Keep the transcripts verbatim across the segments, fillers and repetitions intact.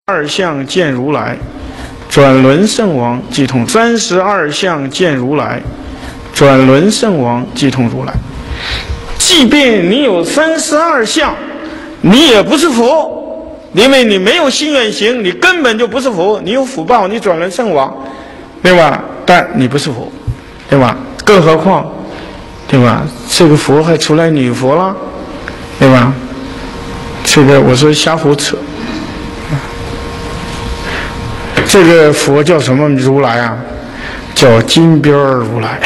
二相见如来，转轮圣王即通三十二相见如来，转轮圣王即通如来。即便你有三十二相，你也不是佛，因为你没有心愿行，你根本就不是佛。你有福报，你转轮圣王，对吧？但你不是佛，对吧？更何况，对吧？这个佛还出来女佛了，对吧？这个我说瞎胡扯。这个佛叫什么如来啊？叫金边如来。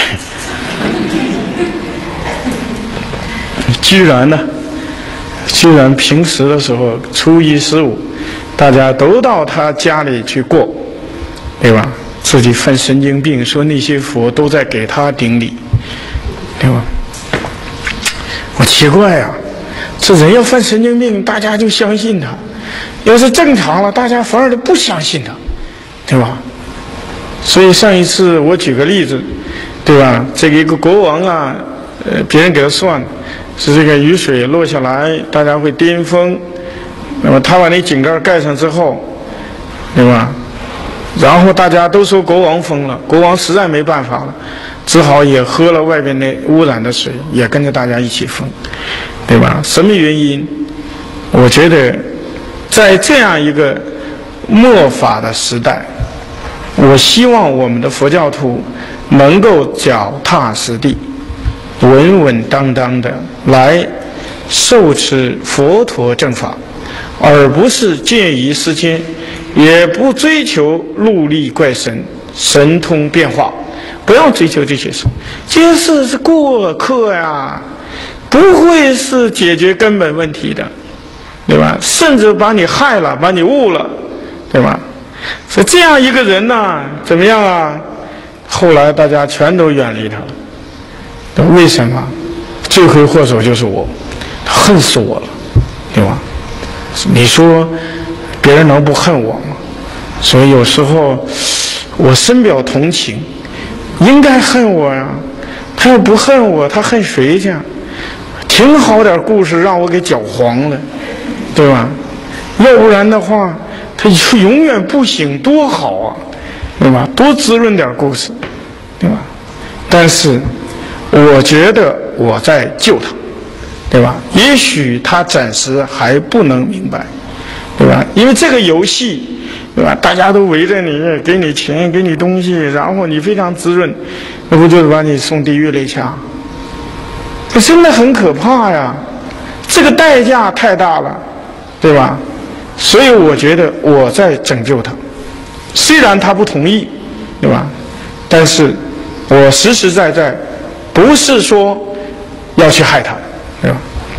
居然呢，居然平时的时候初一十五，大家都到他家里去过，对吧？自己犯神经病，说那些佛都在给他顶礼，对吧？我奇怪啊，这人要犯神经病，大家就相信他；要是正常了，大家反而就不相信他。对吧？所以上一次我举个例子，对吧？这个一个国王啊，呃，别人给他算是这个雨水落下来，大家会颠风，那么他把那井盖盖上之后，对吧？然后大家都说国王疯了，国王实在没办法了，只好也喝了外边那污染的水，也跟着大家一起疯，对吧？什么原因？我觉得在这样一个末法的时代，我希望我们的佛教徒能够脚踏实地、稳稳当当的来受持佛陀正法，而不是见异思迁，也不追求入力怪神、神通变化，不要追求这些事。这些事是过客呀，不会是解决根本问题的，对吧？甚至把你害了，把你误了，对吧？所以这样一个人呢，怎么样啊？后来大家全都远离他了。为什么？罪魁祸首就是我，他恨死我了，对吧？你说别人能不恨我吗？所以有时候我深表同情，应该恨我呀。他要不恨我，他恨谁去？挺好点故事让我给搅黄了，对吧？要不然的话，他就永远不醒，多好啊，对吧？多滋润点故事，对吧？但是我觉得我在救他，对吧？也许他暂时还不能明白，对吧？因为这个游戏，对吧？大家都围着你，给你钱，给你东西，然后你非常滋润，那不就是把你送地狱里去啊？这真的很可怕呀！这个代价太大了，对吧？所以我觉得我在拯救他，虽然他不同意，对吧？但是我实实在在不是说要去害他，对吧？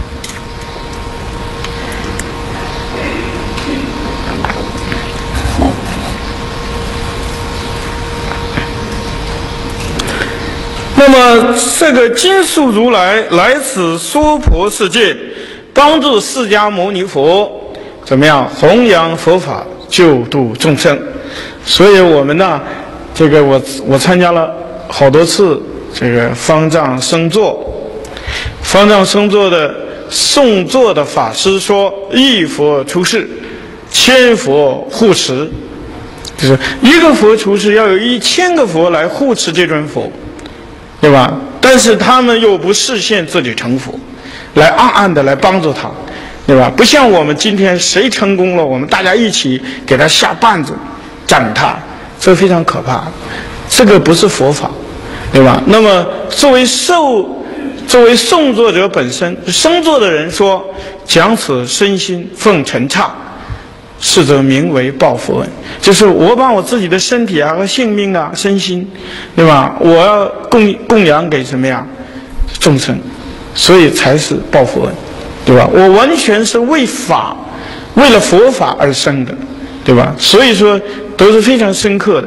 那么这个金树如来来此娑婆世界，帮助释迦牟尼佛怎么样弘扬佛法，救度众生。所以我们呢，这个我我参加了好多次这个方丈僧座，方丈僧座的诵座的法师说，一佛出世，千佛护持，就是一个佛出世，要有一千个佛来护持这尊佛，对吧？但是他们又不示现自己成佛，来暗暗的来帮助他，对吧？不像我们今天谁成功了，我们大家一起给他下绊子，赞他，这非常可怕。这个不是佛法，对吧？那么作为受，作为诵作者本身，僧作的人说，讲此身心奉尘刹，是则名为报佛恩，就是我把我自己的身体啊和性命啊身心，对吧？我要供供养给什么呀？众生，所以才是报佛恩，对吧？我完全是为法，为了佛法而生的，对吧？所以说都是非常深刻的。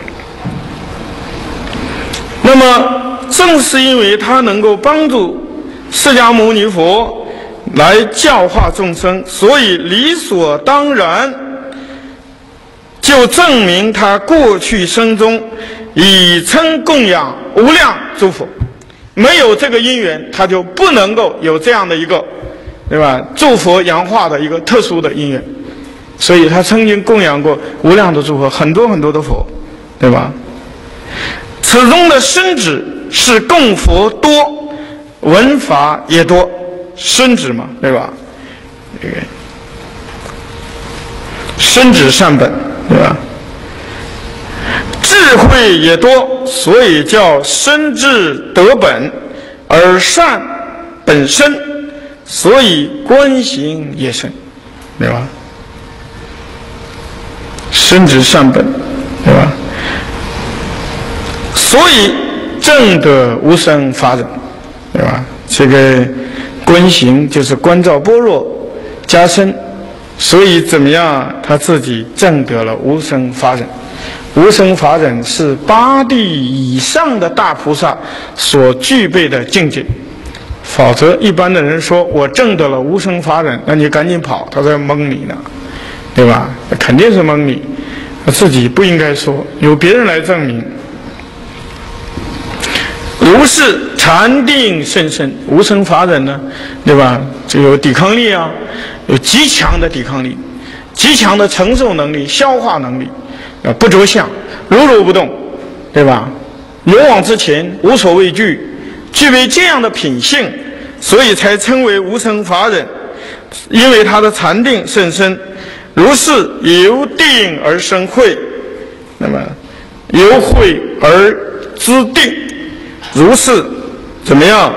那么正是因为他能够帮助释迦牟尼佛来教化众生，所以理所当然就证明他过去生中已曾供养无量诸佛，没有这个因缘，他就不能够有这样的一个，对吧？诸佛扬化的一个特殊的因缘。 所以他曾经供养过无量的诸佛，很多很多的佛，对吧？此中的孙子是供佛多，闻法也多，孙子嘛，对吧？这个孙子善本，对吧？智慧也多，所以叫孙智得本，而善本身，所以观行也深，对吧？孙子善本，对吧？所以证得无生法忍，对吧？这个观行就是观照般若加深，所以怎么样？他自己证得了无生法忍。无生法忍是八地以上的大菩萨所具备的境界，否则一般的人说我证得了无生法忍，那你赶紧跑，他在蒙你呢，对吧？肯定是蒙你，自己不应该说，由别人来证明。如是禅定甚深，无生法忍呢，对吧？就有抵抗力啊，有极强的抵抗力，极强的承受能力、消化能力。啊，不着相，如如不动，对吧？勇往直前，无所畏惧，具备这样的品性，所以才称为无生法忍。因为他的禅定甚深，如是由定而生慧，那么由慧而知定，如是怎么样？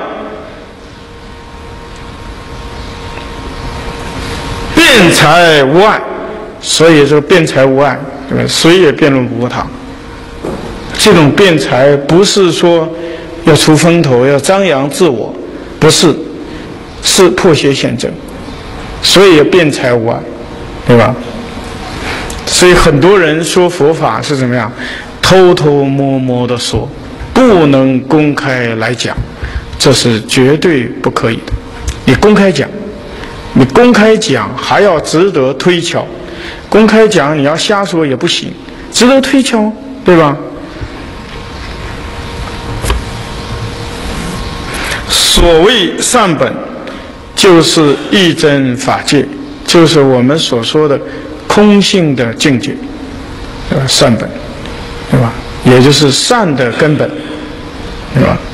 辩才无碍，所以说辩才无碍。谁也辩论不过他。这种辩才不是说要出风头、要张扬自我，不是，是破邪显正，所以辩才无碍，对吧？所以很多人说佛法是怎么样，偷偷摸摸的说，不能公开来讲，这是绝对不可以的。你公开讲，你公开讲还要值得推敲。公开讲你要瞎说也不行，值得推敲，对吧？所谓善本，就是一真法界，就是我们所说的空性的境界，对吧？善本，对吧？也就是善的根本，对吧？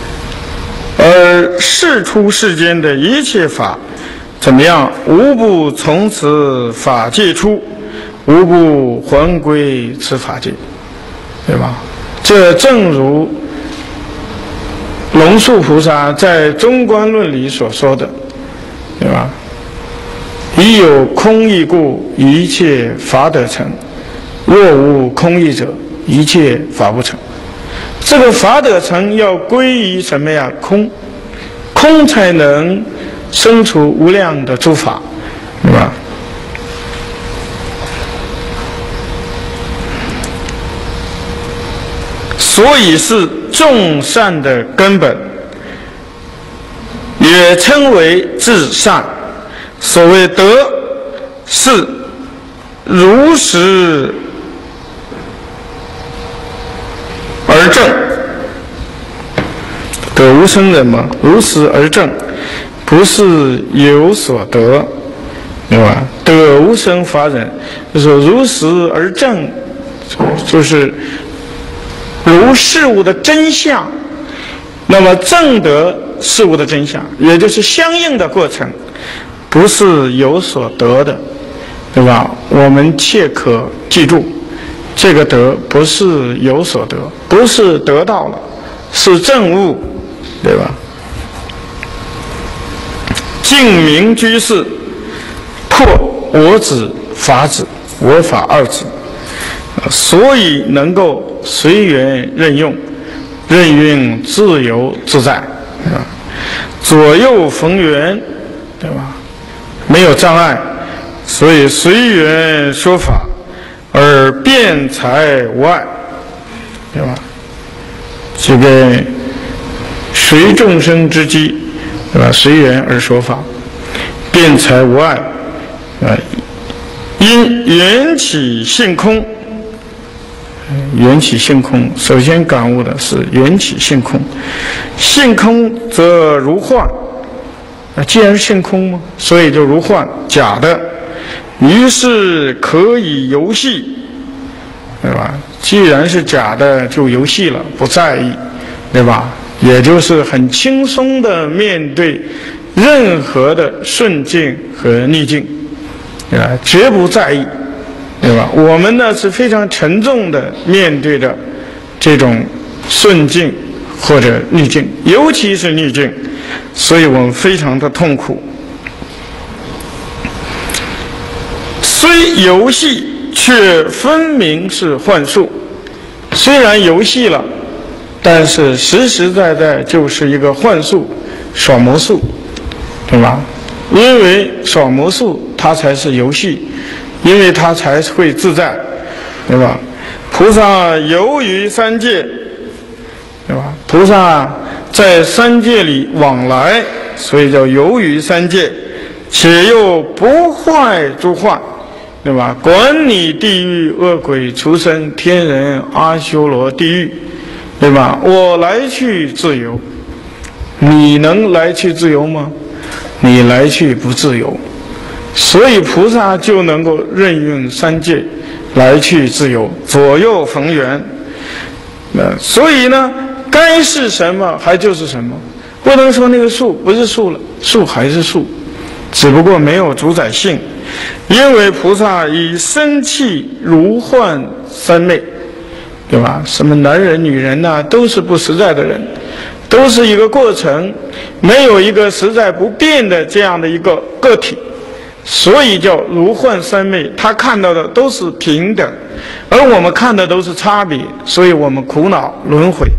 而世出世间的一切法，怎么样？无不从此法界出，无不还归此法界，对吧？这正如龙树菩萨在《中观论》里所说的，对吧？已有空义故，一切法得成；若无空义者，一切法不成。这个法得成要归于什么呀？空，空才能生出无量的诸法，对吧？所以是众善的根本，也称为至善。所谓德，是如实而正，得无生人嘛，如实而正，不是有所得，对吧？得无生法忍，就是如实而正，就是如事物的真相，那么正得事物的真相，也就是相应的过程，不是有所得的，对吧？我们切可记住，这个得不是有所得，不是得到了，是证悟，对吧？净明居士破我执、法执、我法二执，所以能够随缘任用，任运自由自在，对吧？左右逢源，对吧？没有障碍，所以随缘说法，而辩才无碍，对吧？这个随众生之机，对吧？随缘而说法，辩才无碍，啊，因缘起性空。缘起性空，首先感悟的是缘起性空，性空则如幻，既然是性空嘛，所以就如幻，假的， 于是可以游戏，对吧？既然是假的，就游戏了，不在意，对吧？也就是很轻松的面对任何的顺境和逆境，对吧？绝不在意，对吧？我们呢是非常沉重的面对着这种顺境或者逆境，尤其是逆境，所以我们非常的痛苦。虽游戏，却分明是幻术。虽然游戏了，但是实实在在就是一个幻术，耍魔术，对吧？因为耍魔术它才是游戏，因为它才会自在，对吧？菩萨游于三界，对吧？菩萨在三界里往来，所以叫游于三界，且又不坏诸幻，对吧？管你地狱、恶鬼、畜生、天人、阿修罗地狱，对吧？我来去自由，你能来去自由吗？你来去不自由，所以菩萨就能够任运三界，来去自由，左右逢源。呃，所以呢，该是什么还就是什么，不能说那个树不是树了，树还是树，只不过没有主宰性。因为菩萨以生气如幻三昧，对吧？什么男人女人呐、啊，都是不实在的人，都是一个过程，没有一个实在不变的这样的一个个体，所以叫如幻三昧。他看到的都是平等，而我们看的都是差别，所以我们苦恼轮回。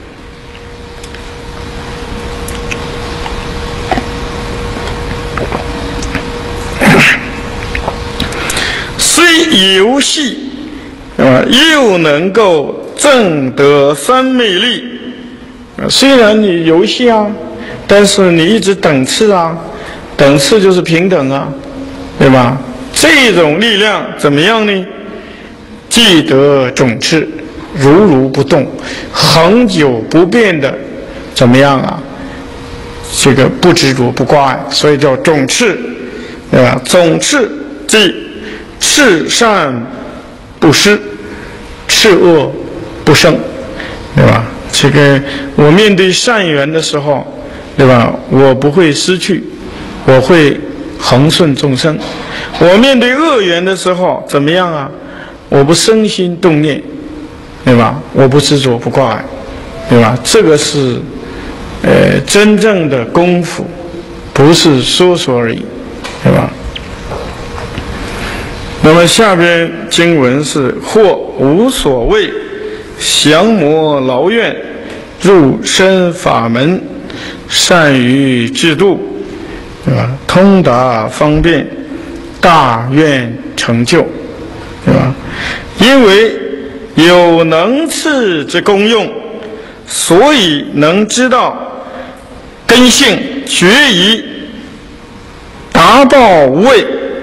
虽游戏，啊，又能够证得三昧力。虽然你游戏啊，但是你一直等次啊，等次就是平等啊，对吧？这种力量怎么样呢？既得种次，如如不动，恒久不变的，怎么样啊？这个不执着不挂碍，所以叫种次，对吧？种次即赤善不失，赤恶不生，对吧？这个我面对善缘的时候，对吧？我不会失去，我会恒顺众生。我面对恶缘的时候，怎么样啊？我不生心动念，对吧？我不执着不挂碍，对吧？这个是呃真正的功夫，不是说说而已，对吧？那么下边经文是：或无所谓，降魔劳怨，入深法门，善于制度，对吧？通达方便，大愿成就，对吧？因为有能次之功用，所以能知道根性决疑，达报无畏。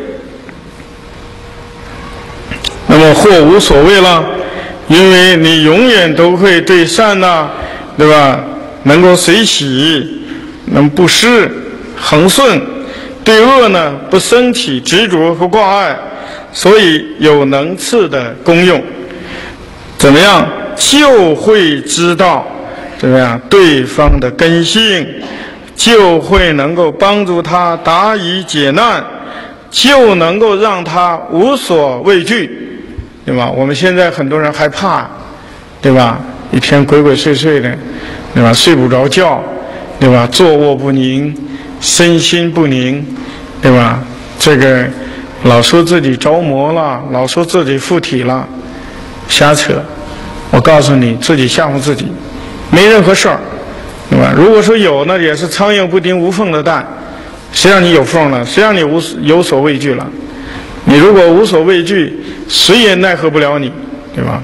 那么或无所谓了，因为你永远都会对善呐、啊，对吧？能够随喜，能不失恒顺；对恶呢，不生起执着和挂碍，所以有能次的功用。怎么样？就会知道怎么样对方的根性，就会能够帮助他答疑解难，就能够让他无所畏惧。对吧？我们现在很多人害怕，对吧？一天鬼鬼祟祟的，对吧？睡不着觉，对吧？坐卧不宁，身心不宁，对吧？这个老说自己着魔了，老说自己附体了，瞎扯。我告诉你，自己吓唬自己，没任何事儿，对吧？如果说有，那也是苍蝇不叮无缝的蛋，谁让你有缝了？谁让你无有所畏惧了？你如果无所畏惧，谁也奈何不了你，对吧？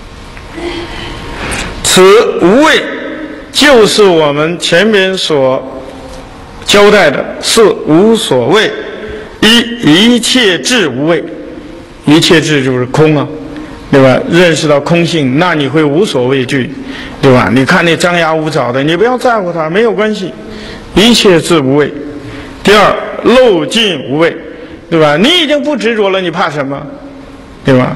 此无畏，就是我们前面所交代的，是无所谓。一一切智无畏，一切智就是空啊，对吧？认识到空性，那你会无所畏惧，对吧？你看那张牙舞爪的，你不要在乎它，没有关系。一切智无畏。第二，漏尽无畏。 对吧？你已经不执着了，你怕什么？对吧？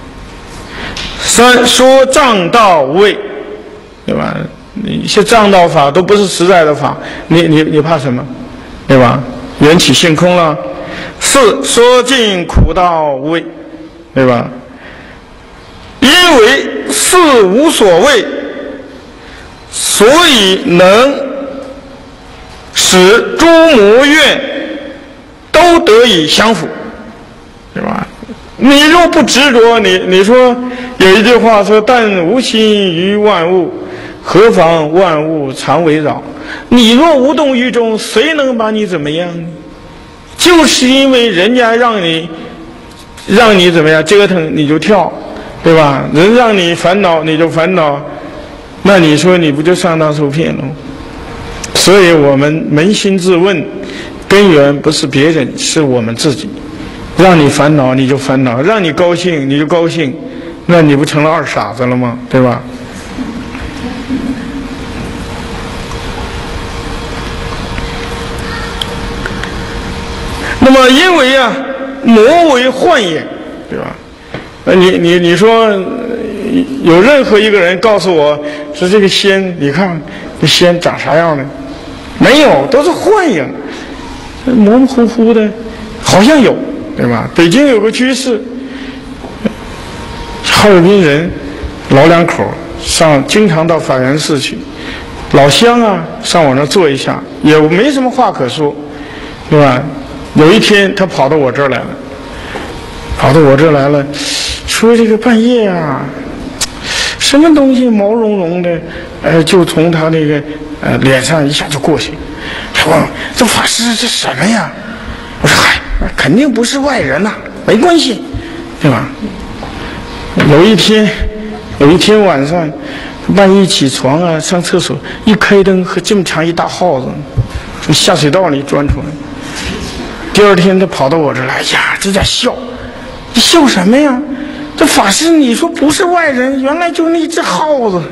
三说障道无畏，对吧？一些障道法都不是实在的法，你你你怕什么？对吧？缘起性空了。四说尽苦道无畏，对吧？因为四无所谓，所以能使诸魔怨都得以降伏，对吧？你若不执着，你你说有一句话说：“但无心于万物，何妨万物常围绕。”你若无动于衷，谁能把你怎么样呢？就是因为人家让你让你怎么样折腾，你就跳，对吧？人让你烦恼，你就烦恼，那你说你不就上当受骗了？所以我们扪心自问，根源不是别人，是我们自己。让你烦恼你就烦恼，让你高兴你就高兴，那你不成了二傻子了吗？对吧？那么因为啊，魔为幻影，对吧？那你你你说有任何一个人告诉我说这个仙，你看这仙长啥样呢？没有，都是幻影，模模糊糊的，好像有。对吧？北京有个居士，哈尔滨人，老两口上经常到法源寺去，老乡啊，上我那儿坐一下，也没什么话可说，对吧？有一天他跑到我这儿来了，跑到我这儿来了，说这个半夜啊，什么东西毛茸茸的，呃，就从他那个呃脸上一下就过去，说这法师这什么呀？我说嗨。肯定不是外人呐、啊，没关系，对吧？有一天，有一天晚上，半夜起床啊，上厕所一开灯，和这么长一大耗子从下水道里钻出来。第二天他跑到我这儿来，哎呀，这在笑，你笑什么呀？这法师你说不是外人，原来就是那只耗子。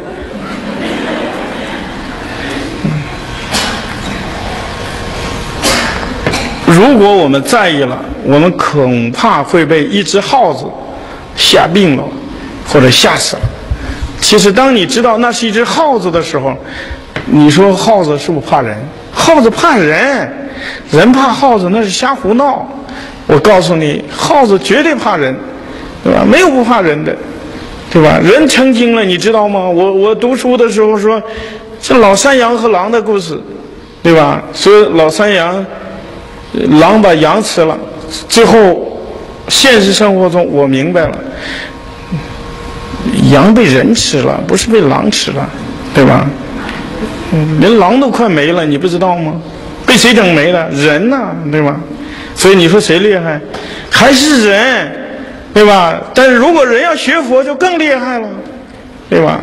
如果我们在意了，我们恐怕会被一只耗子吓病了，或者吓死了。其实，当你知道那是一只耗子的时候，你说耗子是不是怕人？耗子怕人，人怕耗子那是瞎胡闹。我告诉你，耗子绝对怕人，对吧？没有不怕人的，对吧？人成精了，你知道吗？我我读书的时候说，这老山羊和狼的故事，对吧？说老山羊。狼把羊吃了，最后现实生活中我明白了，羊被人吃了，不是被狼吃了，对吧？连狼都快没了，你不知道吗？被谁整没了？人呐、啊，对吧？所以你说谁厉害？还是人，对吧？但是如果人要学佛，就更厉害了，对吧？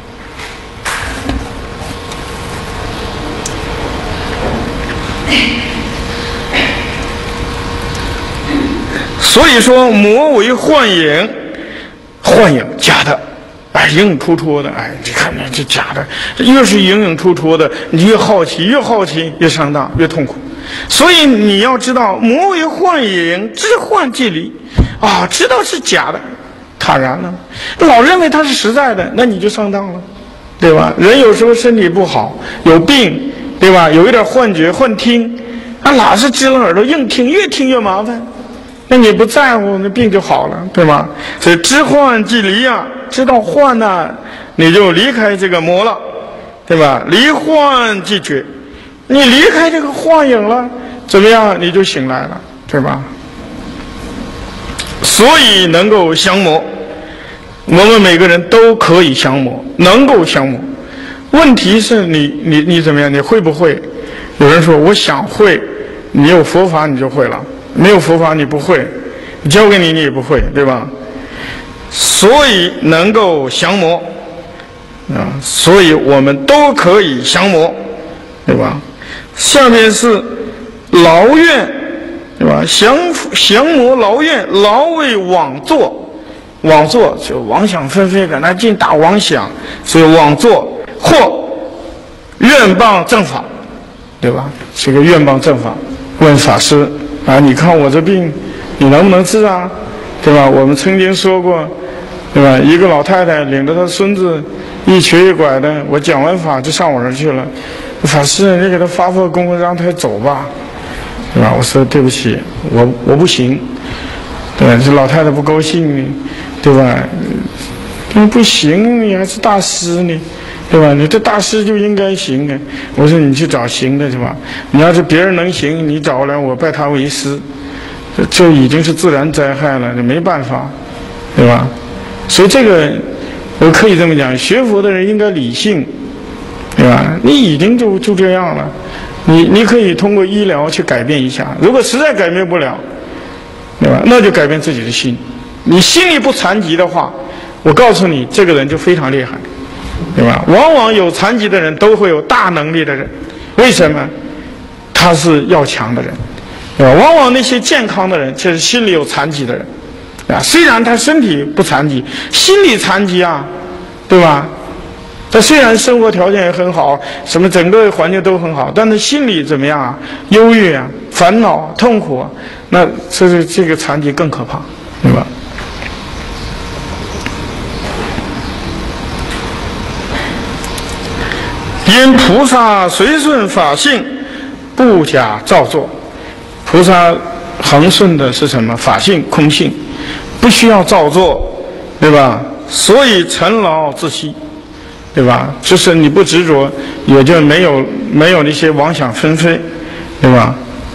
所以说，魔为幻影，幻影假的，哎，影影绰绰的，哎，你看这这假的，这越是影影绰绰的，你越好奇，越好奇越上当，越痛苦。所以你要知道，魔为幻影，知幻即离，啊，知道是假的，坦然了，老认为它是实在的，那你就上当了，对吧？人有时候身体不好，有病，对吧？有一点幻觉、幻听，啊，老是支了耳朵硬听，越听越麻烦。那你不在乎，那病就好了，对吧？所以知幻即离啊，知道幻呢、啊，你就离开这个魔了，对吧？离幻即觉，你离开这个幻影了，怎么样？你就醒来了，对吧？所以能够降魔，我们每个人都可以降魔，能够降魔。问题是你你你怎么样？你会不会？有人说我想会，你有佛法你就会了。没有佛法你不会，教给你你也不会，对吧？所以能够降魔啊，所以我们都可以降魔，对吧？下面是劳怨，对吧？降降魔劳怨，劳为妄作，妄作就妄想纷飞，搁那净打妄想，所以妄作或愿谤正法，对吧？这个愿谤正法，问法师。啊，你看我这病你能不能治啊？对吧？我们曾经说过，对吧？一个老太太领着她孙子一瘸一拐的，我讲完法就上我这儿去了。法师，你给他发发功，让他走吧，对吧？我说对不起，我我不行，对吧？这老太太不高兴，对吧？你不行，你还是大师呢，对吧？你这大师就应该行啊。我说你去找行的去吧。你要是别人能行，你找来我拜他为师，这这已经是自然灾害了，这没办法，对吧？所以这个我可以这么讲，学佛的人应该理性，对吧？你已经就就这样了，你你可以通过医疗去改变一下。如果实在改变不了，对吧？那就改变自己的心。你心里不残疾的话，我告诉你，这个人就非常厉害，对吧？往往有残疾的人都会有大能力的人，为什么？他是要强的人，对吧？往往那些健康的人，就是心里有残疾的人，啊，虽然他身体不残疾，心理残疾啊，对吧？他虽然生活条件也很好，什么整个环境都很好，但是心里怎么样啊？忧郁啊，烦恼啊，痛苦啊，那这是这个残疾更可怕，对吧？因菩萨随顺法性，不假造作。菩萨恒顺的是什么？法性、空性，不需要造作，对吧？所以尘劳自息，对吧？就是你不执着，也就没有没有那些妄想纷飞，对吧？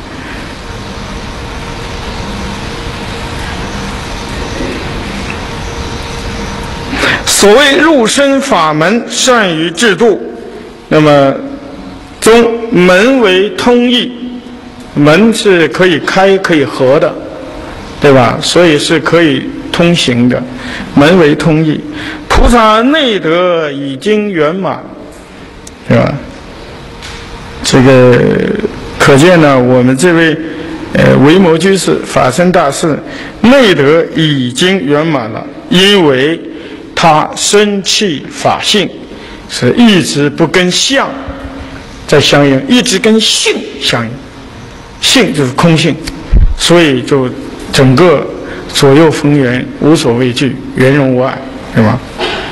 所谓入深法门，善于制度。那么中门为通义，门是可以开可以合的，对吧？所以是可以通行的，门为通义。菩萨内德已经圆满，对吧？这个可见呢，我们这位呃维摩居士法身大士内德已经圆满了，因为他身契法性是一直不跟相在相应，一直跟性相应，性就是空性，所以就整个左右逢源，无所畏惧，圆融无碍，对吧？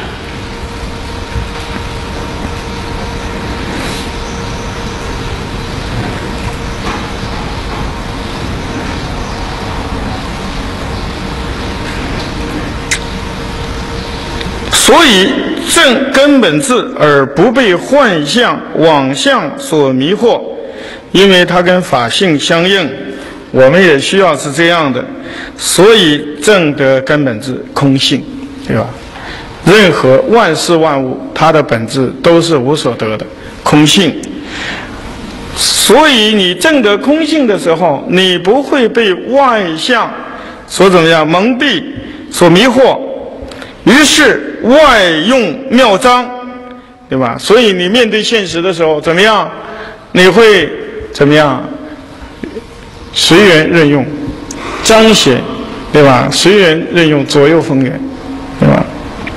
所以正根本智而不被幻象妄象所迷惑，因为它跟法性相应，我们也需要是这样的。所以正得根本智空性，对吧？任何万事万物它的本质都是无所得的空性，所以你正得空性的时候，你不会被外相所怎么样蒙蔽所迷惑，于是外用妙章，对吧？所以你面对现实的时候怎么样？你会怎么样？随缘任用，彰显，对吧？随缘任用，左右逢源，对吧？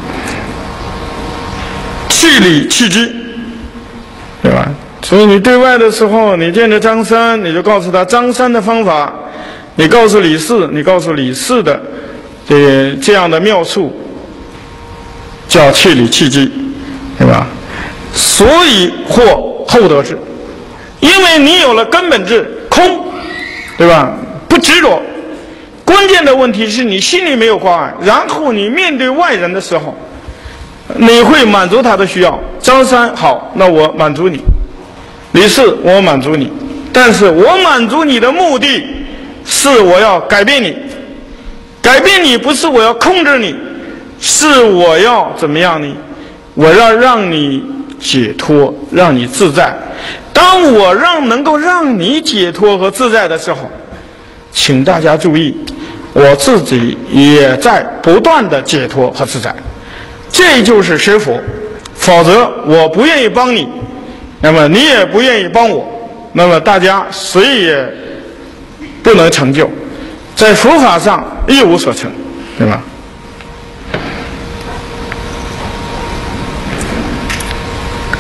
气理气机，对吧？所以你对外的时候，你见着张三，你就告诉他张三的方法；你告诉李四，你告诉李四的这这样的妙处。叫气理气机，对吧？所以获后得智，因为你有了根本智空，对吧？不执着。关键的问题是你心里没有挂碍，然后你面对外人的时候，你会满足他的需要。张三好，那我满足你；李四我满足你，但是我满足你的目的是我要改变你，改变你不是我要控制你。是我要怎么样呢？我要让你解脱，让你自在。当我让能够让你解脱和自在的时候，请大家注意，我自己也在不断的解脱和自在。这就是学佛，否则我不愿意帮你，那么你也不愿意帮我，那么大家谁也不能成就，在佛法上一无所成，对吧？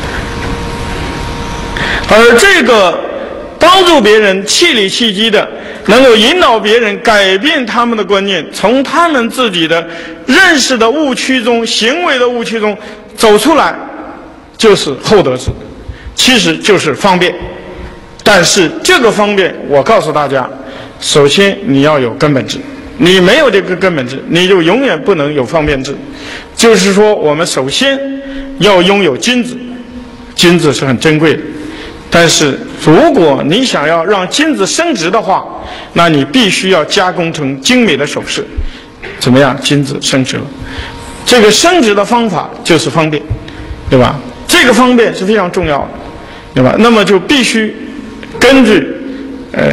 而这个帮助别人气理气机的， 能够引导别人改变他们的观念，从他们自己的认识的误区中、行为的误区中走出来，就是厚德智，其实就是方便。但是这个方便，我告诉大家，首先你要有根本智，你没有这个根本智，你就永远不能有方便智。就是说，我们首先要拥有金子，金子是很珍贵的。但是如果你想要让金子升值的话，那你必须要加工成精美的首饰。怎么样？金子升值了，这个升值的方法就是方便，对吧？这个方便是非常重要的，对吧？那么就必须根据呃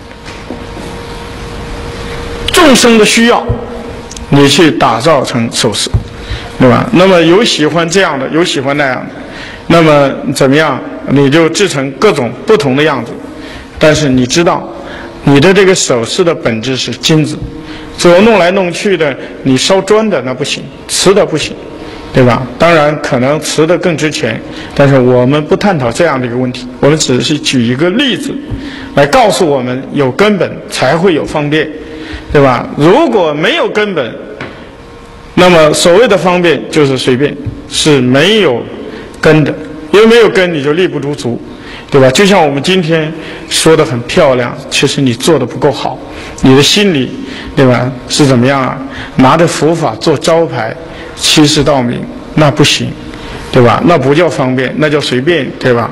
众生的需要，你去打造成首饰，对吧？那么有喜欢这样的，有喜欢那样的，那么怎么样？你就制成各种不同的样子。但是你知道，你的这个首饰的本质是金子，只有弄来弄去的，你烧砖的那不行，瓷的不行，对吧？当然可能瓷的更值钱，但是我们不探讨这样的一个问题，我们只是举一个例子来告诉我们，有根本才会有方便，对吧？如果没有根本，那么所谓的方便就是随便，是没有根的，因为没有根你就力不足足，对吧？就像我们今天说的很漂亮，其实你做的不够好，你的心里，对吧？是怎么样啊？拿着佛法做招牌，欺世盗名，那不行，对吧？那不叫方便，那叫随便，对吧？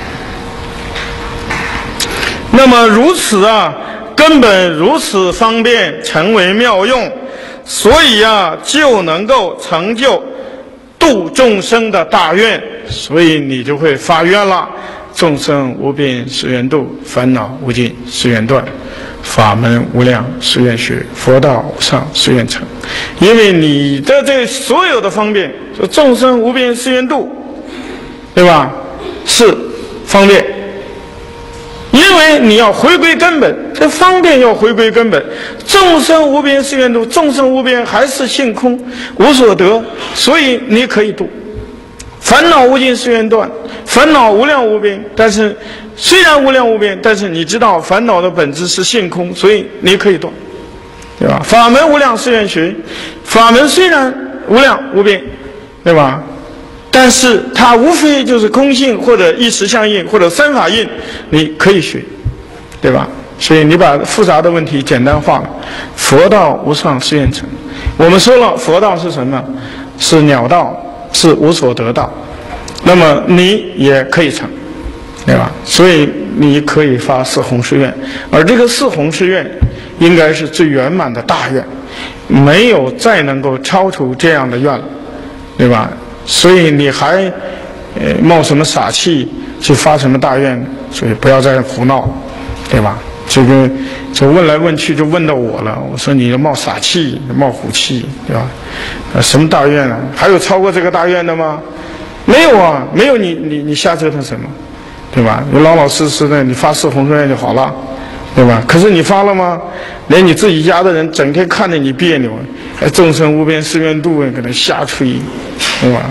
那么如此啊，根本如此方便，成为妙用，所以啊，就能够成就度众生的大愿，所以你就会发愿了。众生无边誓愿度，烦恼无尽誓愿断，法门无量誓愿学，佛道无上誓愿成。因为你的这所有的方便，就众生无边誓愿度，对吧？是方便。因为你要回归根本，这方便要回归根本。众生无边誓愿度，众生无边还是性空，无所得，所以你可以度。烦恼无尽誓愿断，烦恼无量无边，但是虽然无量无边，但是你知道烦恼的本质是性空，所以你可以断，对吧？法门无量誓愿学，法门虽然无量无边，对吧？但是它无非就是空性或者一时相应或者三法印，你可以学，对吧？所以你把复杂的问题简单化了。佛道无上誓愿成。我们说了，佛道是什么？是鸟道，是无所得道。那么你也可以成，对吧？所以你可以发四弘誓愿，而这个四弘誓愿应该是最圆满的大愿，没有再能够超出这样的愿了，对吧？所以你还呃冒什么傻气去发什么大愿？所以不要再胡闹了，对吧？这个就问来问去就问到我了，我说你冒傻气，冒虎气，对吧？啊，什么大愿啊？还有超过这个大愿的吗？没有啊，没有你你你瞎折腾什么，对吧？你老老实实的，你发四弘誓愿就好了，对吧？可是你发了吗？连你自己家的人整天看着你别扭，还众生无边誓愿度，给他瞎吹，对吧？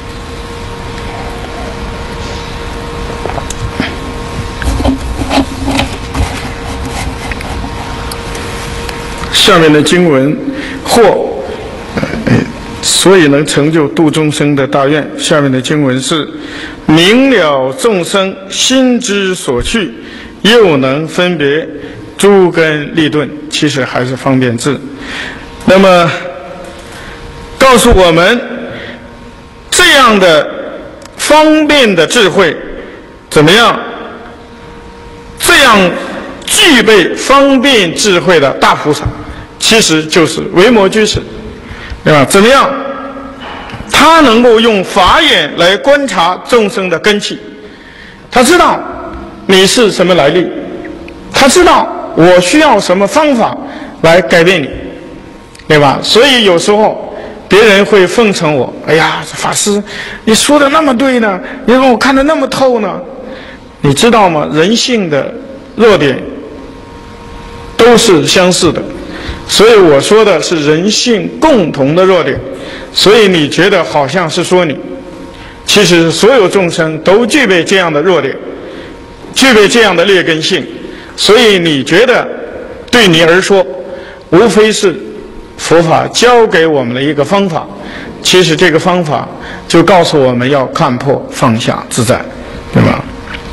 下面的经文，或呃，所以能成就度众生的大愿。下面的经文是：明了众生心之所去，又能分别诸根利钝，其实还是方便智。那么告诉我们，这样的方便的智慧怎么样？这样具备方便智慧的大菩萨，其实就是维摩居士，对吧？怎么样？他能够用法眼来观察众生的根器，他知道你是什么来历，他知道我需要什么方法来改变你，对吧？所以有时候别人会奉承我，哎呀，法师，你说的那么对呢，你让我看得那么透呢。你知道吗？人性的弱点都是相似的，所以我说的是人性共同的弱点。所以你觉得好像是说你，其实所有众生都具备这样的弱点，具备这样的劣根性。所以你觉得对你而说，无非是佛法教给我们的一个方法。其实这个方法就告诉我们要看破、放下、自在，对吧？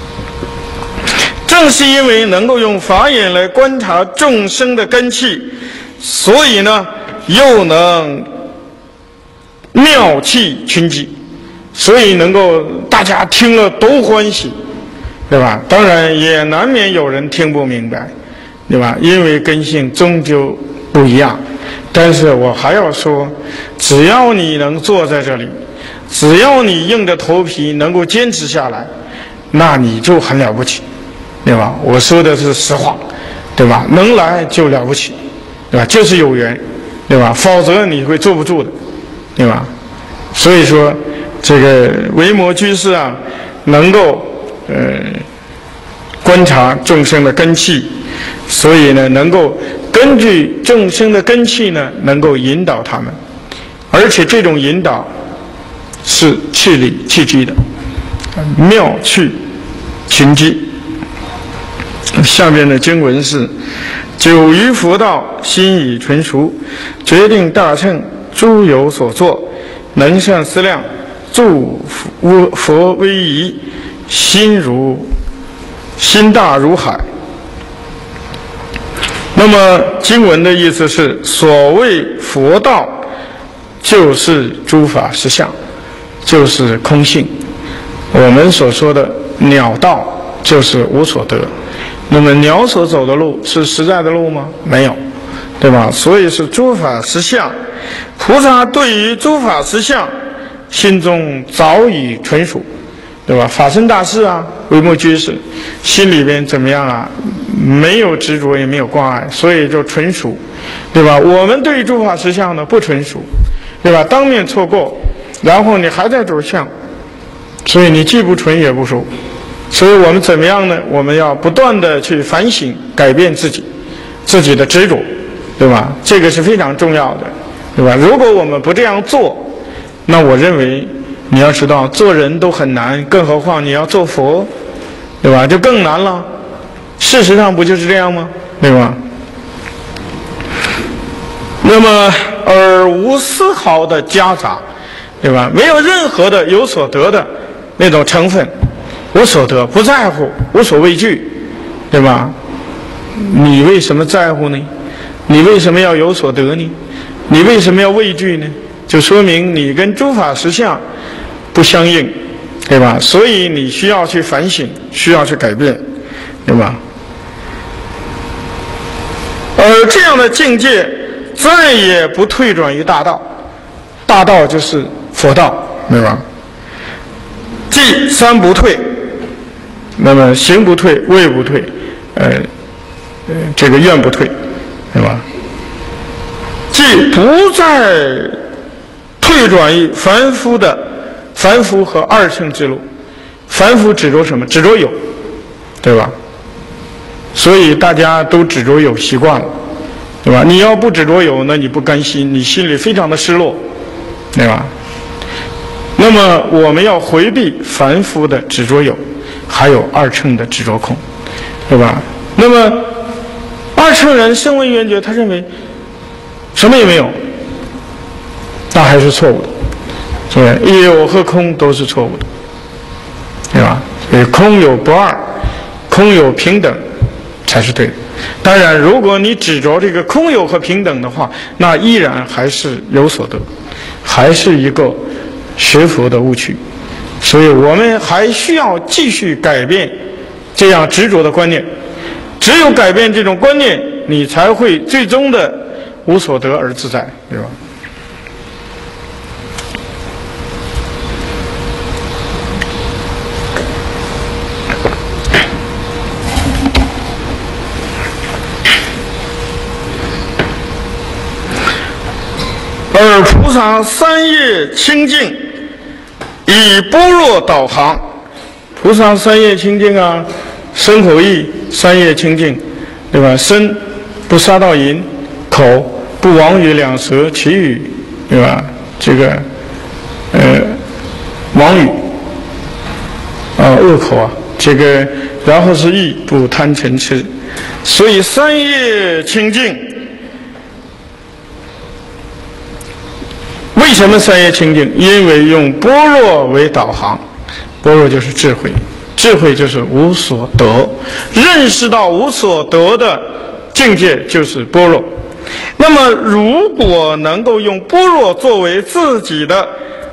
正是因为能够用法眼来观察众生的根器，所以呢，又能妙气群集，所以能够大家听了都欢喜，对吧？当然也难免有人听不明白，对吧？因为根性终究不一样。但是我还要说，只要你能坐在这里，只要你硬着头皮能够坚持下来，那你就很了不起，对吧？我说的是实话，对吧？能来就了不起，对吧？就是有缘，对吧？否则你会坐不住的，对吧？所以说，这个维摩居士啊，能够呃观察众生的根器，所以呢，能够根据众生的根器呢，能够引导他们，而且这种引导是气理气机的，妙趣群机。下面的经文是：久于佛道，心已纯熟，决定大乘，诸有所作，能善思量，助佛威仪，心如心大如海。那么经文的意思是，所谓佛道就是诸法实相，就是空性。我们所说的鸟道就是无所得。那么鸟所走的路是实在的路吗？没有，对吧？所以是诸法实相。菩萨对于诸法实相心中早已纯熟，对吧？法身大士啊，维摩居士心里边怎么样啊？没有执着，也没有挂碍，所以就纯熟，对吧？我们对于诸法实相呢不纯熟，对吧？当面错过，然后你还在走向，所以你既不纯也不熟。所以我们怎么样呢？我们要不断的去反省，改变自己，自己的执着，对吧？这个是非常重要的，对吧？如果我们不这样做，那我认为你要知道，做人都很难，更何况你要做佛，对吧？就更难了。事实上不就是这样吗？对吧？那么而无丝毫的夹杂，对吧？没有任何的有所得的那种成分，无所得，不在乎，无所畏惧，对吧？你为什么在乎呢？你为什么要有所得呢？你为什么要畏惧呢？就说明你跟诸法实相不相应，对吧？所以你需要去反省，需要去改变，对吧？而这样的境界再也不退转于大道，大道就是佛道，对吧？即三不退，那么行不退，位不退，呃，呃，这个愿不退，对吧？即不再退转于凡夫的凡夫和二乘之路。凡夫执着什么？执着有，对吧？所以大家都执着有习惯了，对吧？你要不执着有，那你不甘心，你心里非常的失落，对吧？那么我们要回避凡夫的执着有，还有二乘的执着空，对吧？那么二乘人声闻缘觉，他认为什么也没有，那还是错误的。所以有和空都是错误的，对吧？所以空有不二，空有平等才是对的。当然，如果你执着这个空有和平等的话，那依然还是有所得，还是一个学佛的误区。所以我们还需要继续改变这样执着的观念。只有改变这种观念，你才会最终的无所得而自在，对吧？而菩萨三业清净，以般若导航。菩萨三业清净啊，身口意三业清净，对吧？身不杀盗淫，口不妄语两舌绮语，对吧？这个呃妄语啊，恶口啊， 这个然后是义，不贪嗔痴。所以三业清净。为什么三业清净？因为用般若为导航，般若就是智慧，智慧就是无所得，认识到无所得的境界就是般若。那么如果能够用般若作为自己的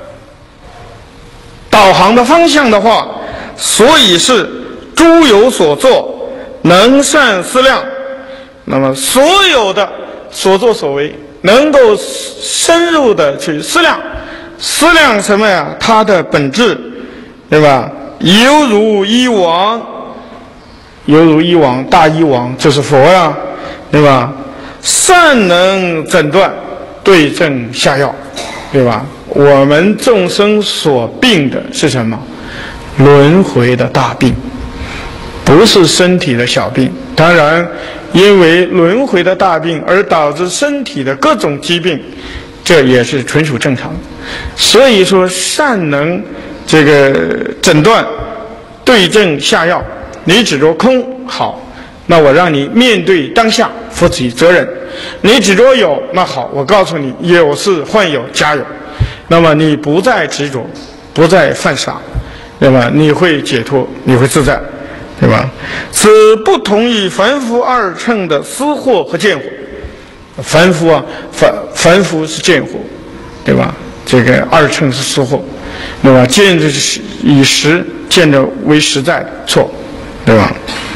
导航的方向的话，所以是诸有所作，能善思量。那么所有的所作所为能够深入的去思量，思量什么呀？它的本质，对吧？犹如医王，犹如医王，大医王就是佛呀，对吧？善能诊断，对症下药，对吧？我们众生所病的是什么？轮回的大病，不是身体的小病。当然，因为轮回的大病而导致身体的各种疾病，这也是纯属正常的。所以说，善能这个诊断，对症下药。你指着空好，那我让你面对当下，负起责任。你指着有，那好，我告诉你，有是患有，加有。那么你不再执着，不再犯傻，对吧？你会解脱，你会自在，对吧？此不同于凡夫二乘的私货和见货。凡夫啊，凡凡夫是见货，对吧？这个二乘是私货，对吧？见着是以实见着为实在的错，对吧？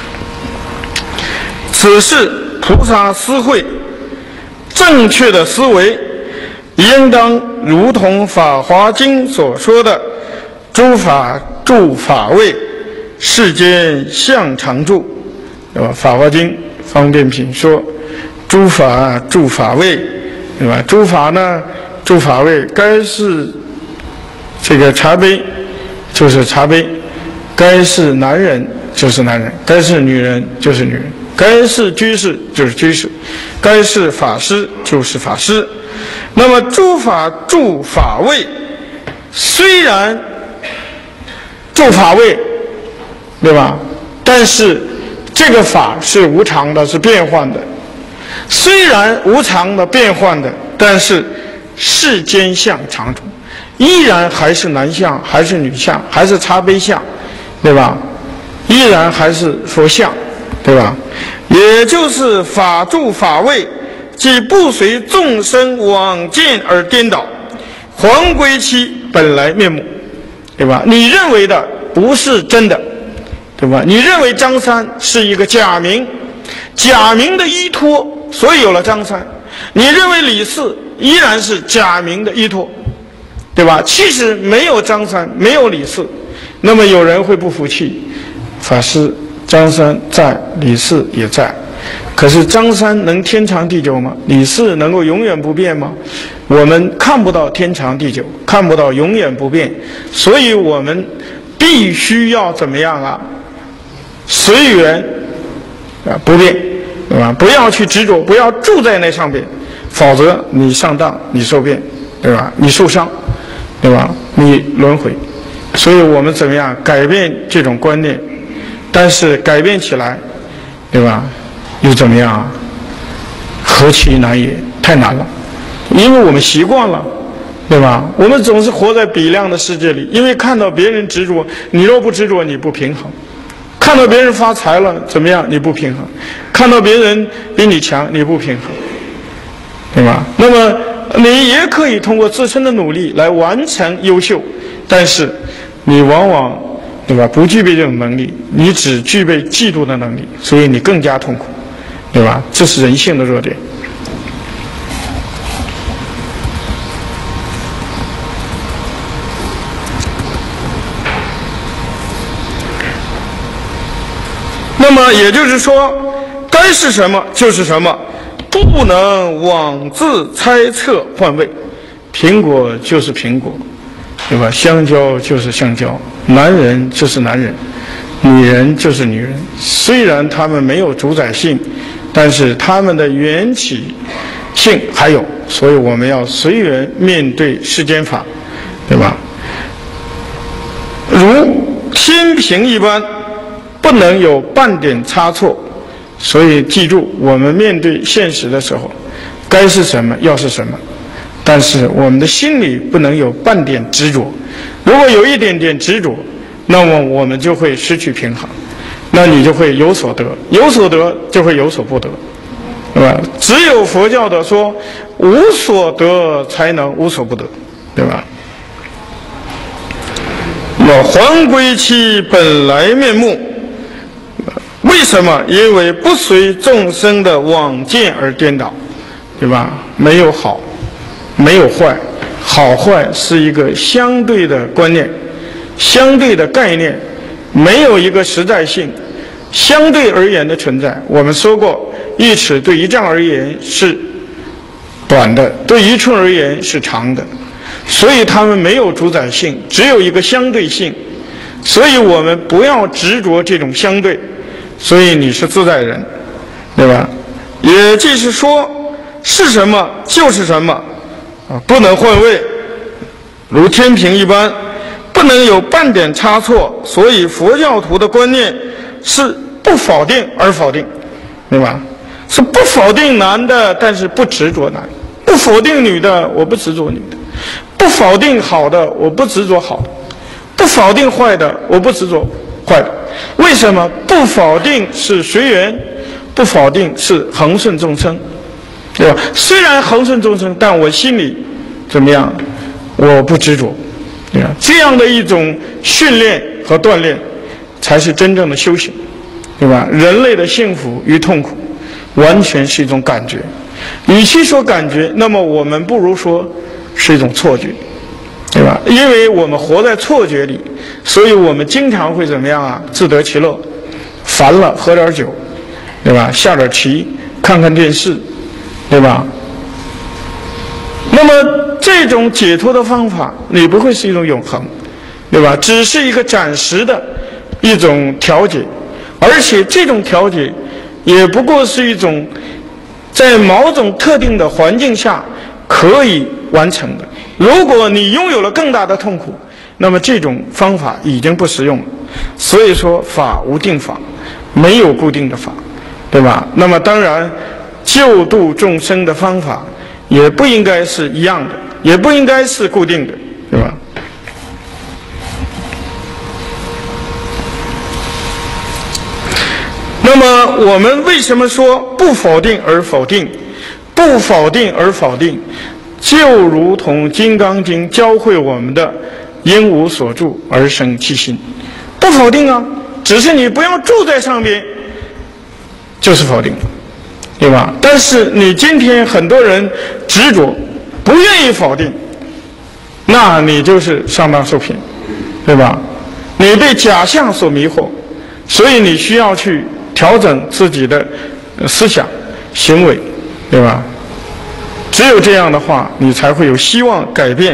此是菩萨思慧正确的思维，应当如同《法华经》所说的“诸法住法位，世间相常住”，对吧？《法华经》方便品说：“诸法住法位，对吧？诸法呢，住法位，该是这个茶杯，就是茶杯；该是男人，就是男人；该是女人，就是女人。”该是居士就是居士，该是法师就是法师。那么诸法住法位，虽然住法位，对吧？但是这个法是无常的，是变幻的。虽然无常的变幻的，但是世间相常住，依然还是男相，还是女相，还是茶杯相，对吧？依然还是佛相，对吧？也就是法住法位，即不随众生往见而颠倒，还归其本来面目，对吧？你认为的不是真的，对吧？你认为张三是一个假名，假名的依托，所以有了张三。你认为李四依然是假名的依托，对吧？其实没有张三，没有李四。那么有人会不服气，法师，张三在，李四也在，可是张三能天长地久吗？李四能够永远不变吗？我们看不到天长地久，看不到永远不变，所以我们必须要怎么样啊？随缘啊，不变，对吧？不要去执着，不要住在那上边，否则你上当，你受变，对吧？你受伤，对吧？你轮回。所以我们怎么样改变这种观念？但是改变起来，对吧？又怎么样啊？何其难也，太难了，因为我们习惯了，对吧？我们总是活在比量的世界里，因为看到别人执着，你若不执着，你不平衡；看到别人发财了，怎么样？你不平衡；看到别人比你强，你不平衡，对吧？那么你也可以通过自身的努力来完成优秀，但是你往往，对吧？不具备这种能力，你只具备嫉妒的能力，所以你更加痛苦，对吧？这是人性的弱点。那么也就是说，该是什么就是什么，不能妄自猜测换位。苹果就是苹果，对吧？香蕉就是香蕉，男人就是男人，女人就是女人。虽然他们没有主宰性，但是他们的缘起性还有，所以我们要随缘面对世间法，对吧？如天平一般， 不能有半点差错。所以记住，我们面对现实的时候，该是什么要是什么，但是我们的心里不能有半点执着。如果有一点点执着，那么我们就会失去平衡，那你就会有所得，有所得就会有所不得，对吧？只有佛教的说无所得才能无所不得，对吧？那么还归其本来面目，为什么？因为不随众生的妄见而颠倒，对吧？没有好，没有坏，好坏是一个相对的观念，相对的概念，没有一个实在性，相对而言的存在。我们说过，一尺对一丈而言是短的，对一寸而言是长的，所以它们没有主宰性，只有一个相对性。所以我们不要执着这种相对。所以你是自在人，对吧？也就是说，是什么就是什么，啊，不能换位，如天平一般，不能有半点差错。所以佛教徒的观念是不否定而否定，对吧？是不否定男的，但是不执着男；不否定女的，我不执着女的；不否定好的，我不执着好的；不否定坏的，我不执着坏的。为什么？不否定是随缘，不否定是恒顺众生，对吧？虽然恒顺众生，但我心里怎么样？我不执着，对吧？这样的一种训练和锻炼，才是真正的修行，对吧？人类的幸福与痛苦，完全是一种感觉。与其说感觉，那么我们不如说是一种错觉，对吧？因为我们活在错觉里，所以我们经常会怎么样啊？自得其乐，烦了喝点酒，对吧？下点棋，看看电视，对吧？那么这种解脱的方法，也不会是一种永恒，对吧？只是一个暂时的一种调节，而且这种调节也不过是一种在某种特定的环境下可以完成的。如果你拥有了更大的痛苦，那么这种方法已经不实用了。所以说法无定法，没有固定的法，对吧？那么当然救度众生的方法也不应该是一样的，也不应该是固定的，对吧？那么我们为什么说不否定而否定？不否定而否定，就如同《金刚经》教会我们的因无所住而生其心。不否定啊，只是你不要住在上边，就是否定，对吧？但是你今天很多人执着，不愿意否定，那你就是上当受骗，对吧？你被假象所迷惑，所以你需要去调整自己的思想行为，对吧？只有这样的话，你才会有希望改变。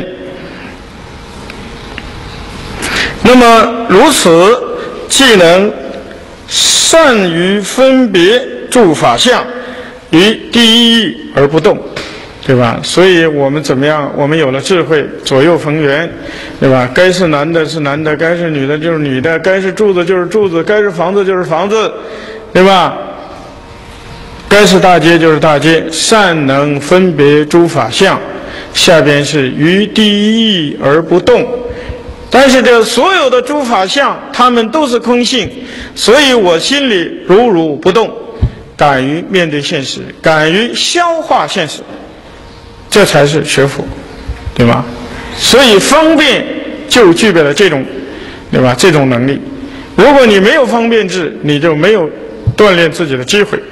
那么如此，既能善于分别诸法相，于第一义而不动，对吧？所以我们怎么样？我们有了智慧，左右逢源，对吧？该是男的是男的，该是女的就是女的，该是柱子就是柱子，该是房子就是房子，对吧？该是大街就是大街，善能分别诸法相。下边是于第一义而不动。但是这所有的诸法相，它们都是空性，所以我心里如如不动，敢于面对现实，敢于消化现实，这才是学佛，对吧？所以方便就具备了这种，对吧？这种能力。如果你没有方便智，你就没有锻炼自己的机会。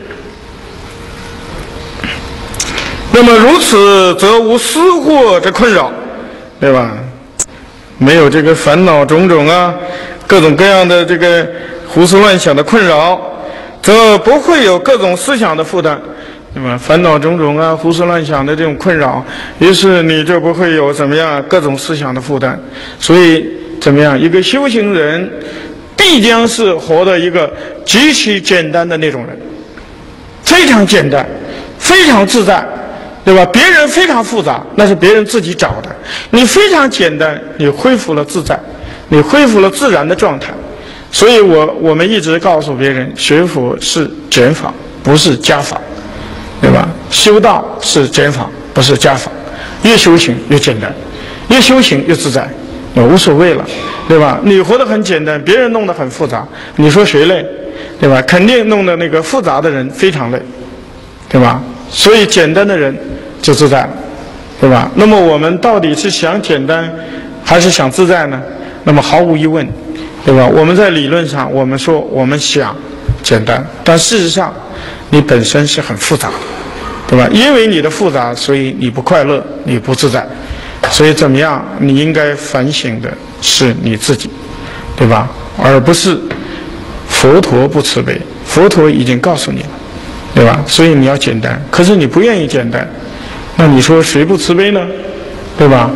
那么如此，则无私惑之困扰，对吧？没有这个烦恼种种啊，各种各样的这个胡思乱想的困扰，则不会有各种思想的负担，对吧？烦恼种种啊，胡思乱想的这种困扰，于是你就不会有怎么样各种思想的负担。所以怎么样，一个修行人必将是活的一个极其简单的那种人，非常简单，非常自在，对吧？别人非常复杂，那是别人自己找的。你非常简单，你恢复了自在，你恢复了自然的状态。 所以我我们一直告诉别人，学佛是减法，不是加法，对吧？修道是减法，不是加法。越修行越简单，越修行越自在，无所谓了，对吧？你活得很简单，别人弄得很复杂，你说谁累，对吧？肯定弄得那个复杂的人非常累，对吧？所以简单的人就自在了，对吧？那么我们到底是想简单还是想自在呢？那么毫无疑问，对吧？我们在理论上我们说我们想简单，但事实上你本身是很复杂的，对吧？因为你的复杂，所以你不快乐，你不自在。所以怎么样？你应该反省的是你自己，对吧？而不是佛陀不慈悲。佛陀已经告诉你了，对吧？所以你要简单。可是你不愿意简单，那你说谁不慈悲呢？对吧？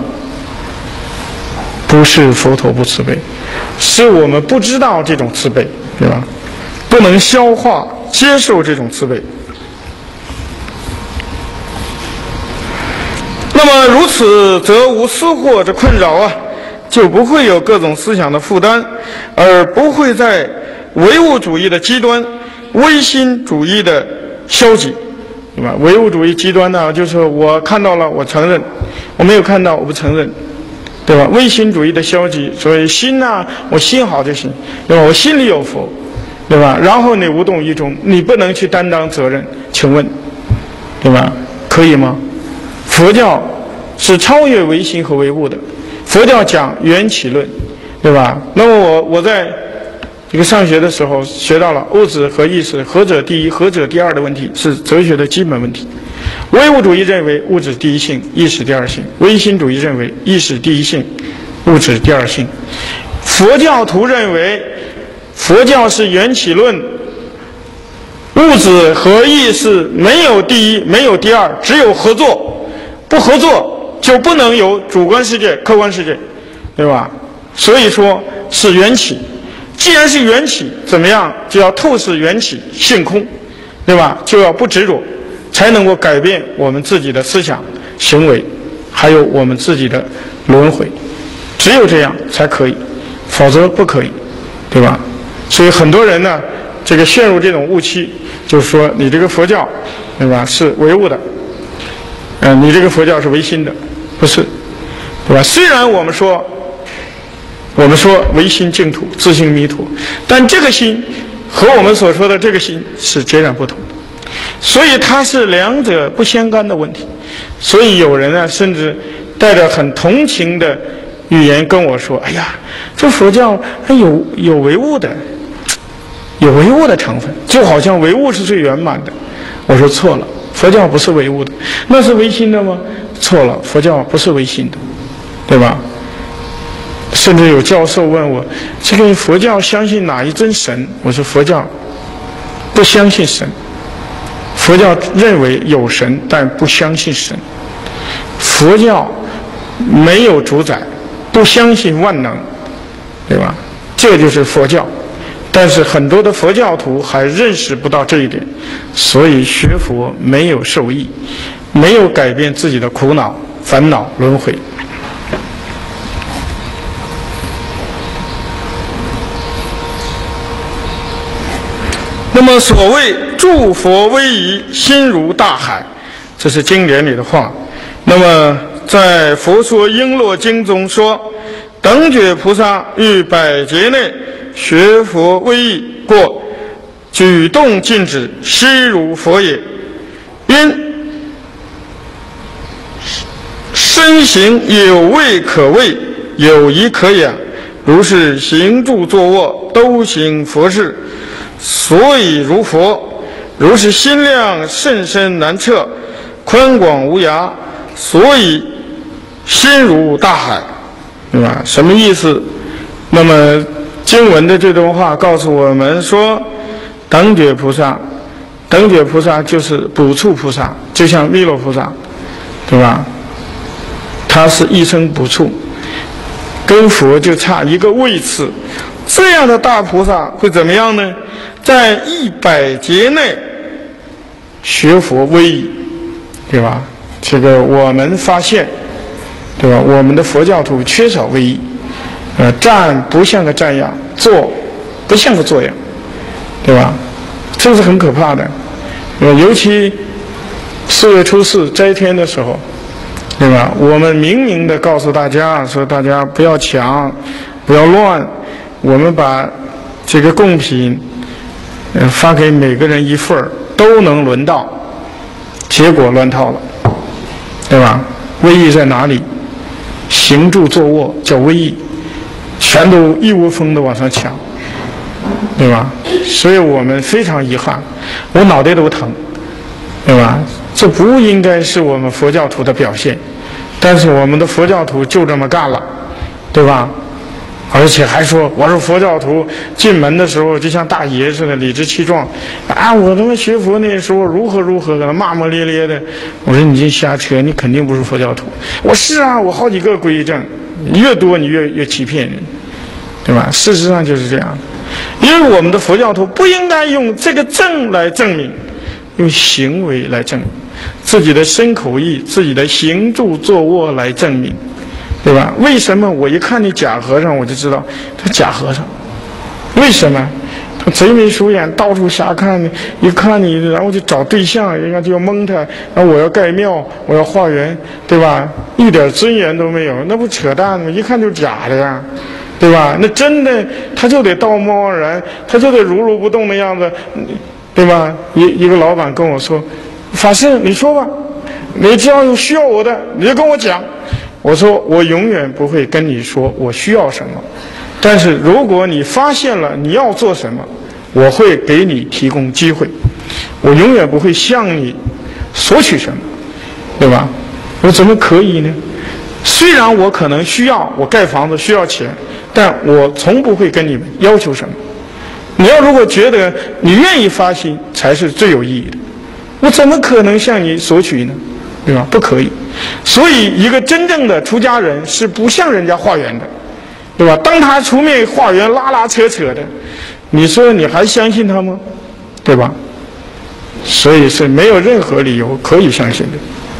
不是佛陀不慈悲，是我们不知道这种慈悲，对吧？不能消化接受这种慈悲。那么如此则无私货之困扰啊，就不会有各种思想的负担，而不会在唯物主义的极端、唯心主义的消极，对吧？唯物主义极端呢，就是我看到了我承认，我没有看到我不承认，对吧？唯心主义的消极，所以心呐、啊，我心好就行，对吧？我心里有佛，对吧？然后你无动于衷，你不能去担当责任，请问，对吧？可以吗？佛教是超越唯心和唯物的，佛教讲缘起论，对吧？那么我我在这个上学的时候学到了物质和意识何者第一何者第二的问题，是哲学的基本问题。唯物主义认为物质第一性，意识第二性；唯心主义认为意识第一性，物质第二性。佛教徒认为佛教是缘起论，物质和意识没有第一，没有第二，只有合作。不合作就不能有主观世界、客观世界，对吧？所以说是缘起。既然是缘起，怎么样就要透视缘起性空，对吧？就要不执着，才能够改变我们自己的思想、行为，还有我们自己的轮回。只有这样才可以，否则不可以，对吧？所以很多人呢，这个陷入这种误区，就是说你这个佛教，对吧，是唯物的。嗯、呃，你这个佛教是唯心的，不是，对吧？虽然我们说，我们说唯心净土，自性弥陀，但这个心和我们所说的这个心是截然不同的，所以它是两者不相干的问题。所以有人呢，甚至带着很同情的语言跟我说：“哎呀，这佛教它有有唯物的，有唯物的成分，就好像唯物是最圆满的。”我说错了。佛教不是唯物的，那是唯心的吗？错了，佛教不是唯心的，对吧？甚至有教授问我，这个佛教相信哪一尊神？我说佛教不相信神，佛教认为有神，但不相信神。佛教没有主宰，不相信万能，对吧？这就是佛教。但是很多的佛教徒还认识不到这一点，所以学佛没有受益，没有改变自己的苦恼、烦恼、轮回。那么所谓诸佛威仪，心如大海，这是经典里的话。那么在《佛说璎珞经》中说，等觉菩萨于百劫内学佛威仪过，举动静止，悉如佛也。因身形有位可畏，有仪可养，如是行住坐卧，都行佛事，所以如佛。如是心量甚深难测，宽广无涯，所以心如大海，对吧？什么意思？那么经文的这段话告诉我们说，等觉菩萨，等觉菩萨就是补处菩萨，就像弥勒菩萨，对吧？他是一生补处，跟佛就差一个位次。这样的大菩萨会怎么样呢？在一百劫内学佛威仪，对吧？这个我们发现，对吧？我们的佛教徒缺少威仪。呃，站不像个站样，坐不像个作样，对吧？这是很可怕的，对吧？尤其四月初四斋天的时候，对吧？我们明明的告诉大家说，大家不要抢，不要乱，我们把这个贡品，呃，发给每个人一份儿，都能轮到，结果乱套了，对吧？威仪在哪里？行住坐卧叫威仪，全都一窝蜂的往上抢，对吧？所以我们非常遗憾，我脑袋都疼，对吧？这不应该是我们佛教徒的表现，但是我们的佛教徒就这么干了，对吧？而且还说我是佛教徒，进门的时候就像大爷似的，理直气壮啊！我他妈学佛那时候如何如何的，骂骂咧咧的。我说你这瞎扯，你肯定不是佛教徒。我是啊，我好几个皈依证，越多你越越欺骗人，对吧？事实上就是这样，因为我们的佛教徒不应该用这个证来证明，用行为来证明自己的身口意，自己的行住坐卧来证明。对吧？为什么我一看你假和尚，我就知道他假和尚？为什么？他贼眉鼠眼，到处瞎看，一看你，然后就找对象，人家就要蒙他，然后我要盖庙，我要化缘，对吧？一点尊严都没有，那不扯淡吗？一看就是假的呀，对吧？那真的他就得道貌岸然，他就得如如不动的样子，对吧？一一个老板跟我说：“法师，你说吧，你只要有需要我的，你就跟我讲。”我说我永远不会跟你说我需要什么，但是如果你发现了你要做什么，我会给你提供机会，我永远不会向你索取什么，对吧？我怎么可以呢？虽然我可能需要，我盖房子需要钱，但我从不会跟你们要求什么。你要如果觉得你愿意发心才是最有意义的，我怎么可能向你索取呢？对吧？不可以。所以一个真正的出家人是不向人家化缘的，对吧？当他出面化缘拉拉扯扯的，你说你还相信他吗？对吧？所以是没有任何理由可以相信的。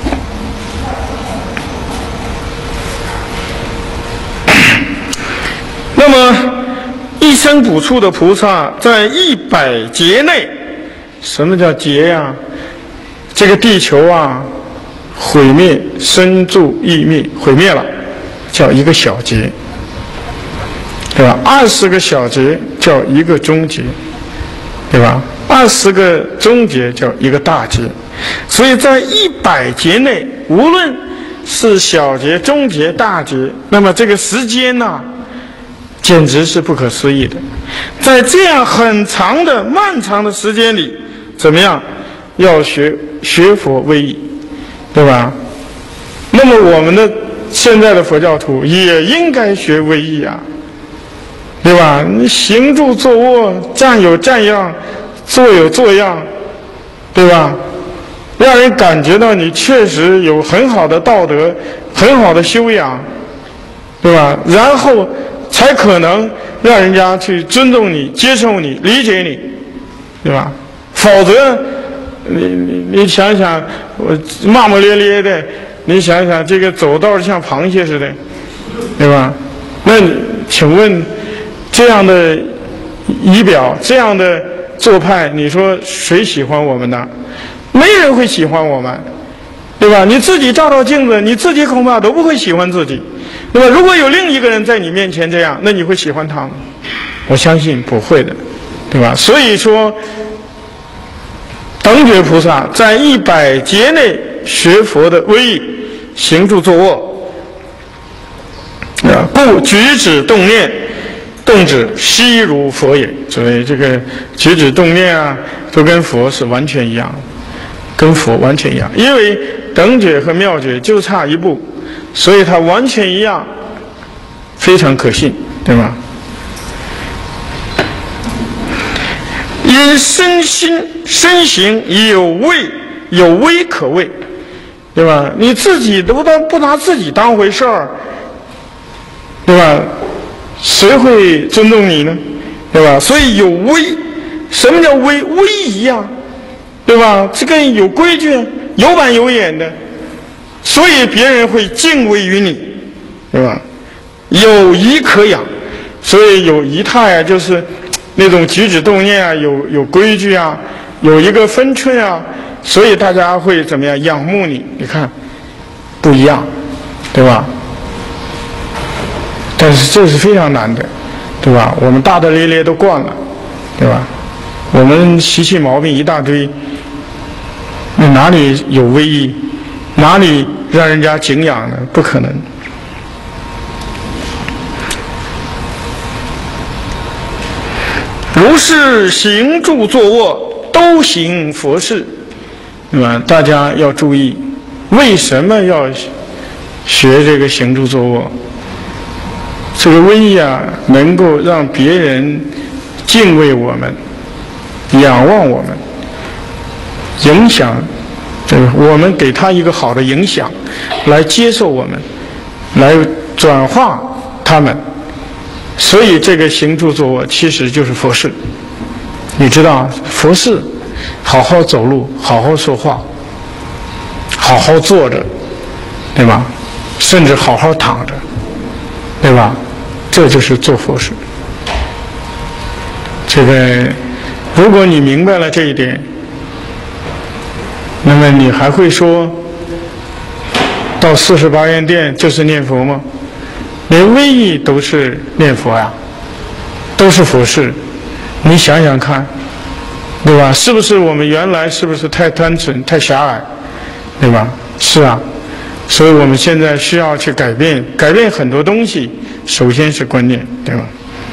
那么一生补处的菩萨在一百劫内，什么叫劫呀？这个地球啊毁灭，身住意灭，毁灭了，叫一个小劫，对吧？二十个小劫叫一个中劫，对吧？二十个中劫叫一个大劫，所以在一百劫内，无论是小劫、中劫、大劫，那么这个时间呢、啊，简直是不可思议的。在这样很长的、漫长的时间里，怎么样？要学学佛威仪。对吧？那么我们的现在的佛教徒也应该学威仪啊，对吧？你行住坐卧，站有站样，坐有坐样，对吧？让人感觉到你确实有很好的道德，很好的修养，对吧？然后才可能让人家去尊重你、接受你、理解你，对吧？否则你你你想想，我骂骂咧咧的，你想想这个走道像螃蟹似的，对吧？那请问这样的仪表，这样的做派，你说谁喜欢我们呢？没人会喜欢我们，对吧？你自己照照镜子，你自己恐怕都不会喜欢自己，对吧？如果有另一个人在你面前这样，那你会喜欢他吗？我相信不会的，对吧？所以说等觉菩萨在一百劫内学佛的威仪，行住坐卧，啊，故举止动念，动止悉如佛也。所以这个举止动念啊，都跟佛是完全一样，跟佛完全一样。因为等觉和妙觉就差一步，所以它完全一样，非常可信，对吗？因身心身形已有畏，有威可畏，对吧？你自己都不不拿自己当回事儿，对吧？谁会尊重你呢？对吧？所以有威，什么叫威？威仪啊，对吧？这个有规矩，有板有眼的，所以别人会敬畏于你，对吧？有仪可养，所以有仪态啊，就是那种举止动念啊，有有规矩啊，有一个分寸啊，所以大家会怎么样仰慕你？你看，不一样，对吧？但是这是非常难的，对吧？我们大大咧咧都惯了，对吧？我们习气毛病一大堆，那哪里有威仪？哪里让人家敬仰呢？不可能。如是行住坐卧，都行佛事，对吧？大家要注意，为什么要学这个行住坐卧？这个威仪啊，能够让别人敬畏我们，仰望我们，影响这个我们给他一个好的影响，来接受我们，来转化他们。所以这个行住坐卧其实就是佛事。你知道佛事，好好走路，好好说话，好好坐着，对吧？甚至好好躺着，对吧？这就是做佛事。这个，如果你明白了这一点，那么你还会说，到四十八愿殿就是念佛吗？连威仪都是念佛呀，都是佛事。你想想看，对吧？是不是我们原来是不是太单纯、太狭隘，对吧？是啊，所以我们现在需要去改变，改变很多东西。首先是观念，对吧？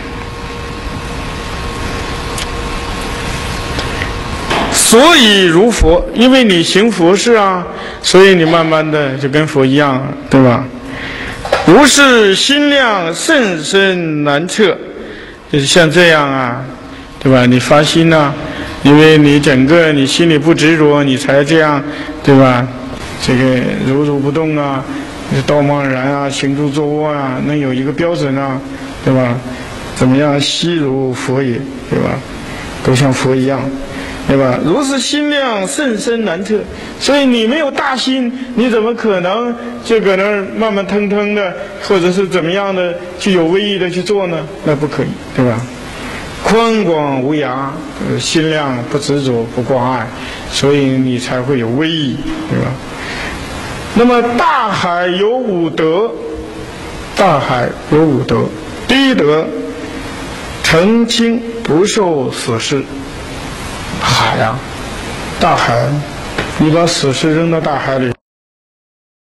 所以如佛，因为你行佛事啊，所以你慢慢的就跟佛一样，对吧？如是心量甚深难测，就是像这样啊，对吧？你发心呐、啊，因为你整个你心里不执着，你才这样，对吧？这个如如不动啊，道茫然啊，行住坐卧啊，能有一个标准啊，对吧？怎么样？悉如佛也，对吧？都像佛一样。对吧？如是心量甚深难测，所以你没有大心，你怎么可能就搁那儿慢慢腾腾的，或者是怎么样的去有威仪的去做呢？那不可以，对吧？宽广无涯，呃，心量不执着不挂碍，所以你才会有威仪，对吧？那么大海有五德，大海有五德，第一德，澄清不受死事。海呀、啊，大海，你把死尸扔到大海里，